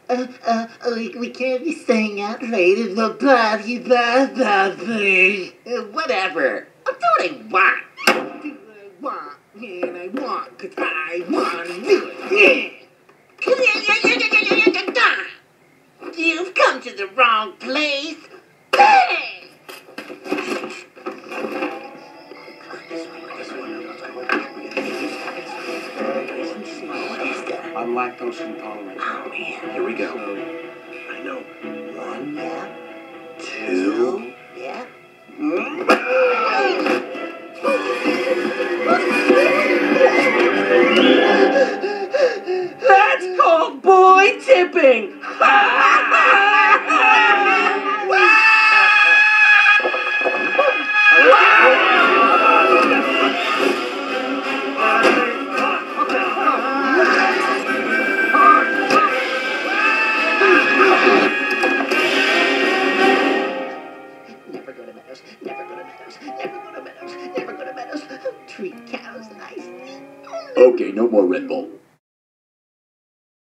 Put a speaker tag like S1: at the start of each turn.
S1: We can't be staying out late in the bathroom. Whatever. I'll do what I want. Do what I want, and I want, 'cause I want to do it. You've come to the wrong place. Bang!
S2: I'm lactose intolerant.
S1: Oh, man.
S2: Here we go.
S1: I know. 1, yeah. 2, yeah.
S2: That's called boy tipping!
S1: Never go to Meadows. Never go to Meadows. Never go to Meadows. Never go to Meadows. Treat cows nicely.
S3: Okay, no more Red Bull.